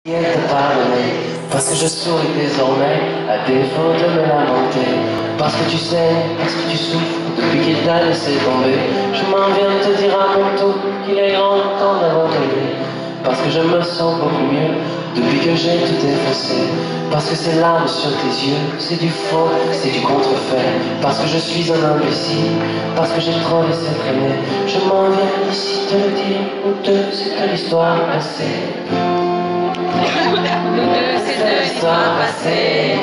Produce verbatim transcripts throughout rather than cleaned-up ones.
te pardonner, parce que je souris désormais, à défaut de me lamenter. Parce que tu sais, parce que tu souffres, depuis qu'il t'a laissé tomber. Je m'en viens de te dire à mon tour qu'il est grand temps d'avoir aimé. Parce que je me sens beaucoup mieux, depuis que j'ai tout effacé. Parce que ces larmes sur tes yeux, c'est du faux, c'est du contrefait. Parce que je suis un imbécile, parce que j'ai trop laissé traîner. Je m'en viens ici te le dire, nous deux, c'est que l'histoire passée. Nous deux, c'est de l'histoire passée.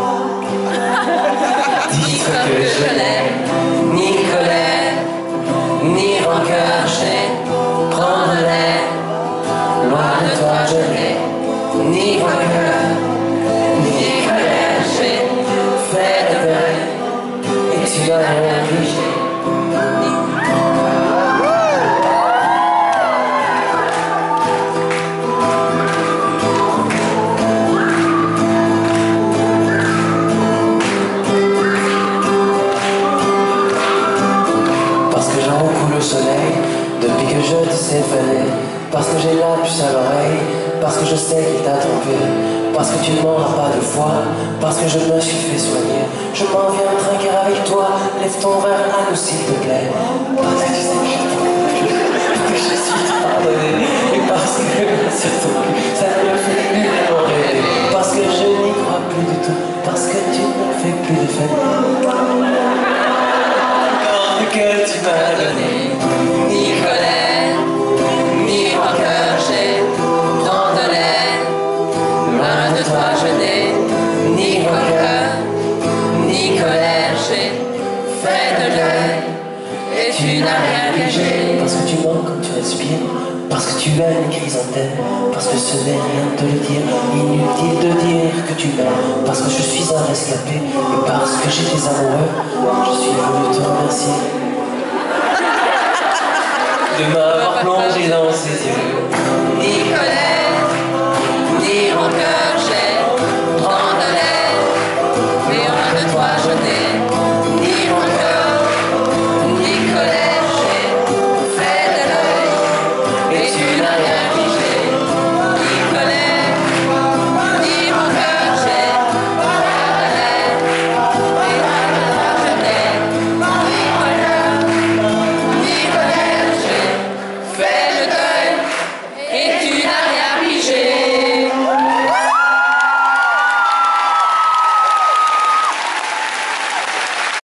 Dis que je n'ai ni colère, ni rancœur, j'ai prendre l'air. Loin de toi, je n'ai ni rancœur, ni colère, j'ai fait le deuil, et tu n'as rien obligé. Le soleil, depuis que je te sais faner, parce que j'ai la puce à l'oreille, parce que je sais qu'il t'a trompé, parce que tu ne m'auras pas de foi, parce que je me suis fait soigner. Je m'en viens trinquer avec toi, lève ton verre à nous s'il te plaît. Parce que tu sais que je suis pardonné, et parce que surtout ça ne me fait plus vraiment rêver, parce que je n'y crois plus du tout, parce que tu ne me fais plus de fête. Que tu m'as donné, ni colère, ni rancœur, j'ai tant de l'air. Loin de toi, je n'ai ni rancœur, ni colère, j'ai fait de deuil, et tu n'as rien pigé. Parce que tu manques quand tu respires, parce que tu as une chrysanthème, parce que ce n'est rien de le dire, inutile de dire que tu m'aimes, parce que je suis un rescapé, et parce que j'étais amoureux, je suis venu te remercier de m'avoir plongé dans ses yeux.